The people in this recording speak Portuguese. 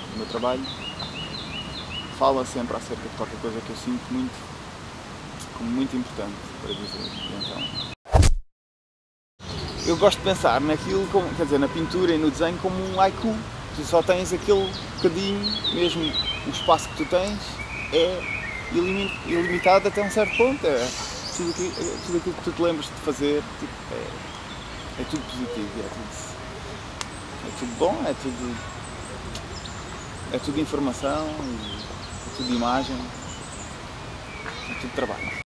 do meu trabalho, fala sempre acerca de qualquer coisa que eu sinto como muito importante para dizer. Então, eu gosto de pensar naquilo, quer dizer, na pintura e no desenho como um haiku. Tu só tens aquele bocadinho, mesmo o espaço que tu tens é ilimitado até um certo ponto. Tudo aquilo que tu te lembras de fazer tipo, é tudo positivo, é tudo bom, é tudo informação, é tudo imagem, é tudo trabalho.